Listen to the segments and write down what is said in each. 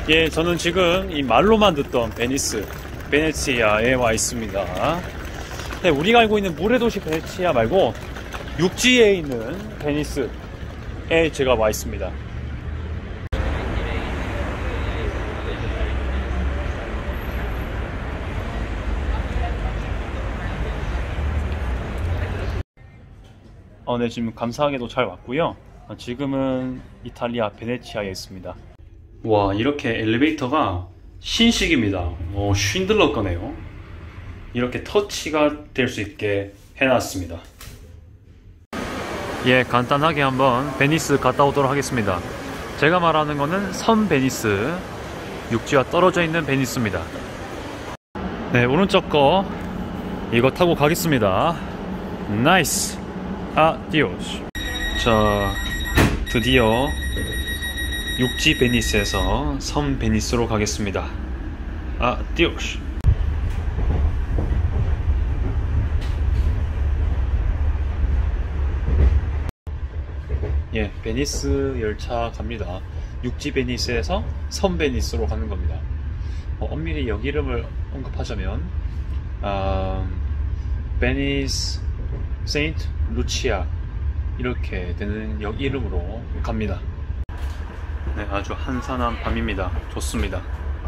예, 저는 지금 이 말로만 듣던 베네치아에 와 있습니다. 네, 우리가 알고 있는 물의 도시 베네치아 말고 육지에 있는 베니스에 제가 와 있습니다. 네, 지금 감사하게도 잘 왔고요. 지금은 이탈리아 베네치아에 있습니다. 와, 이렇게 엘리베이터가 신식입니다. 쉰들러 거네요. 이렇게 터치가 될 수 있게 해놨습니다. 예, 간단하게 한번 베니스 갔다 오도록 하겠습니다. 제가 말하는 거는 섬 베니스, 육지와 떨어져 있는 베니스입니다. 네, 오른쪽 거 이거 타고 가겠습니다. 나이스! 아디오스. 자, 드디어 육지 베니스에서 섬 베니스로 가겠습니다. 아디오스. 예, 베니스 열차 갑니다. 육지 베니스에서 섬 베니스로 가는 겁니다. 엄밀히 역 이름을 언급하자면 베니스 세인트 루치아 이렇게 되는 역 이름으로 갑니다. 네, 아주 한산한 밤입니다. 좋습니다.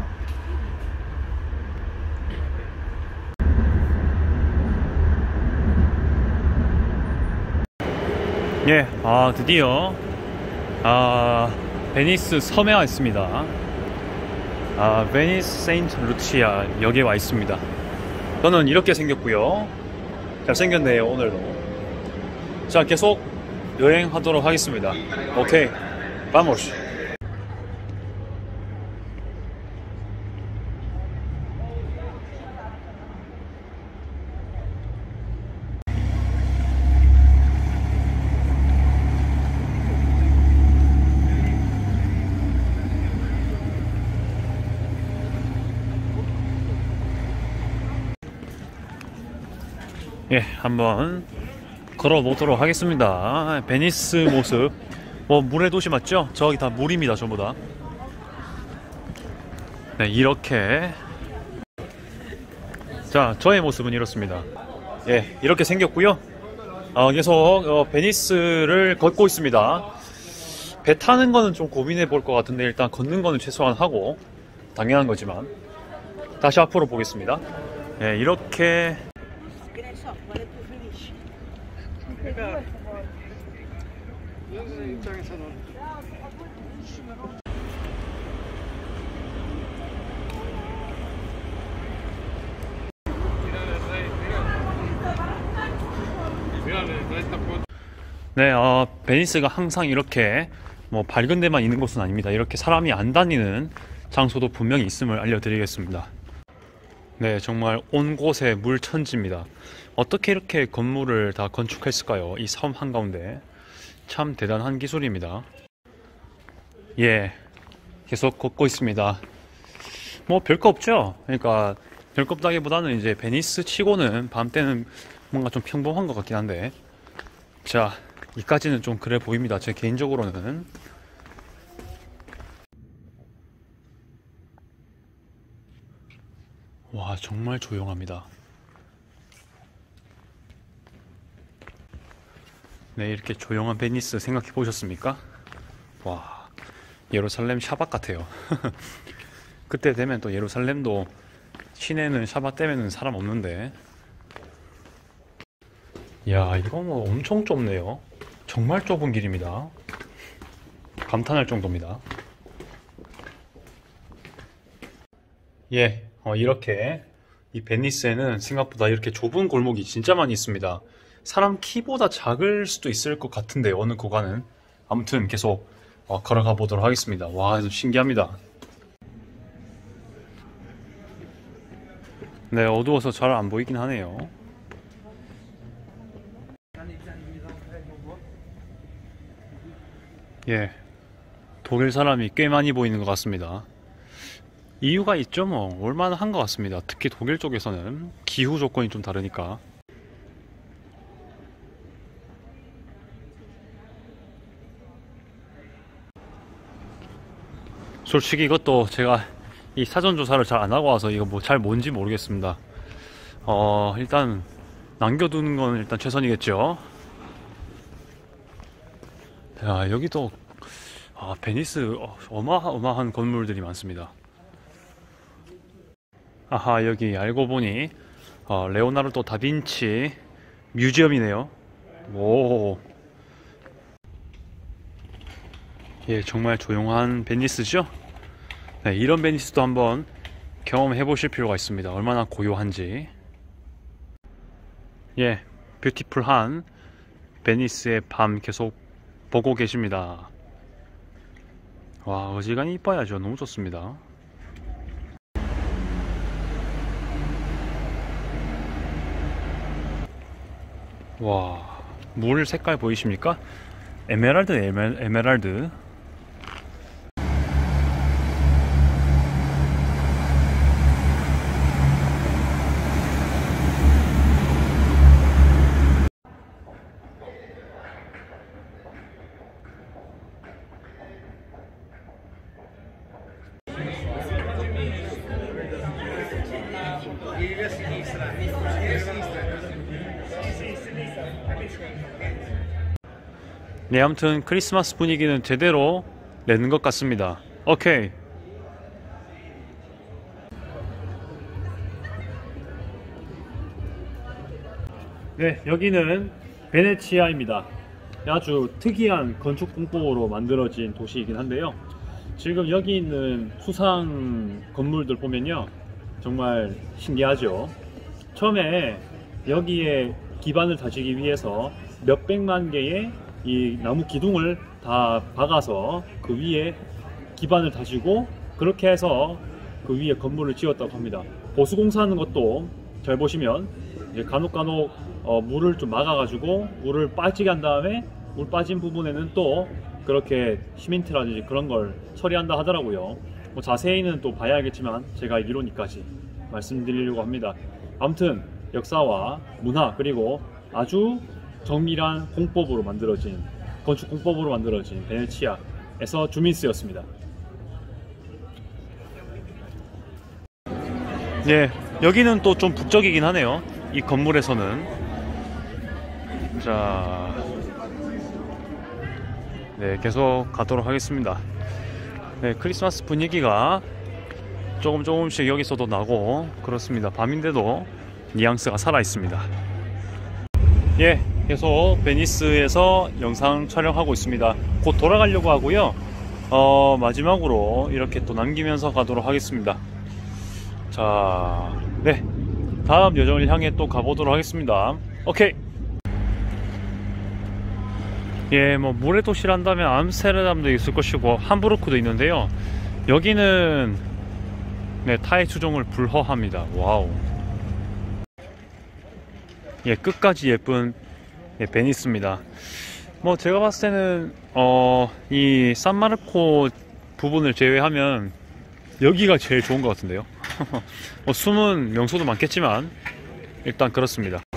예, 드디어 베니스 섬에 와 있습니다. 베니스 세인트 루치아 역에 와 있습니다. 저는 이렇게 생겼고요. 잘생겼네요, 오늘도. 자, 계속 여행하도록 하겠습니다. 오케이, vamos. 예, 한번 걸어보도록 하겠습니다. 베니스 모습. 물의 도시 맞죠? 저기 다 물입니다, 전부 다. 네, 이렇게. 자, 저의 모습은 이렇습니다. 예, 이렇게 생겼고요. 계속 베니스를 걷고 있습니다. 배 타는 거는 좀 고민해 볼 것 같은데, 일단 걷는 거는 최소한 하고, 당연한 거지만. 다시 앞으로 보겠습니다. 예, 이렇게. 네, 베니스가 항상 이렇게 밝은 데만 있는 곳은 아닙니다. 이렇게 사람이 안 다니는 장소도 분명히 있음을 알려드리겠습니다. 네, 정말 온 곳에 물천지입니다. 어떻게 이렇게 건물을 다 건축했을까요? 이 섬 한가운데. 참 대단한 기술입니다. 예, 계속 걷고 있습니다. 별거 없죠? 그러니까 별거 없다기보다는 이제 베니스 치고는 밤 때는 뭔가 좀 평범한 것 같긴 한데, 자, 이까지는 좀 그래 보입니다. 제 개인적으로는. 와, 정말 조용합니다. 네, 이렇게 조용한 베니스 생각해 보셨습니까? 와, 예루살렘 샤박 같아요. 그때 되면 또 예루살렘도 시내는 샤박 때문에는 사람 없는데. 야, 이거 엄청 좁네요. 정말 좁은 길입니다. 감탄할 정도입니다. 예, 이렇게 이 베니스에는 생각보다 이렇게 좁은 골목이 진짜 많이 있습니다. 사람 키보다 작을 수도 있을 것 같은데, 어느 구간은. 아무튼 계속 걸어가 보도록 하겠습니다. 와, 신기합니다. 네, 어두워서 잘 안 보이긴 하네요. 예, 독일 사람이 꽤 많이 보이는 것 같습니다. 이유가 있죠, 올만한 것 같습니다. 특히 독일 쪽에서는 기후 조건이 좀 다르니까. 솔직히 이것도 제가 이 사전 조사를 잘 안 하고 와서 이거 뭐 잘 뭔지 모르겠습니다. 일단 남겨두는 건 일단 최선이겠죠. 야, 여기도 베니스 어마어마한 건물들이 많습니다. 아하, 여기 알고 보니 레오나르도 다빈치 뮤지엄이네요. 오, 예, 정말 조용한 베니스죠? 네, 이런 베니스도 한번 경험해 보실 필요가 있습니다. 얼마나 고요한지. 예, 뷰티풀한 베니스의 밤 계속 보고 계십니다. 와, 어지간히 이뻐야죠. 너무 좋습니다. 와, 물 색깔 보이십니까? 에메랄드, 에메랄드. 네, 아무튼 크리스마스 분위기는 제대로 내는 것 같습니다. 오케이. 네, 여기는 베네치아입니다. 아주 특이한 건축 공법으로 만들어진 도시이긴 한데요. 지금 여기 있는 수상 건물들 보면요, 정말 신기하죠. 처음에 여기에 기반을 다지기 위해서 몇백만 개의 이 나무 기둥을 다 박아서 그 위에 기반을 다지고 그렇게 해서 그 위에 건물을 지었다고 합니다. 보수공사하는 것도 잘 보시면 이제 간혹 물을 좀 막아가지고 물을 빠지게 한 다음에 물 빠진 부분에는 또 그렇게 시멘트라든지 그런 걸 처리한다 하더라고요. 뭐 자세히는 또 봐야겠지만 제가 이론이까지 말씀드리려고 합니다. 아무튼 역사와 문화 그리고 아주 정밀한 공법으로 만들어진 건축 공법으로 만들어진 베네치아에서 주민스였습니다. 네, 여기는 또 좀 북적이긴 하네요. 이 건물에서는. 자, 네, 계속 가도록 하겠습니다. 네, 크리스마스 분위기가 조금씩 여기서도 나고 그렇습니다. 밤인데도 뉘앙스가 살아 있습니다. 예, 계속 베니스에서 영상 촬영하고 있습니다. 곧 돌아가려고 하고요. 마지막으로 이렇게 또 남기면서 가도록 하겠습니다. 자, 네, 다음 여정을 향해 또 가보도록 하겠습니다. 오케이. 예, 뭐 물의 도시란다면 암스테르담도 있을 것이고 함부르크도 있는데요. 여기는 네, 타의 추종을 불허합니다. 와우. 예, 끝까지 예쁜 베니스입니다. 뭐 제가 봤을 때는 이 산마르코 부분을 제외하면 여기가 제일 좋은 것 같은데요. 뭐 숨은 명소도 많겠지만 일단 그렇습니다.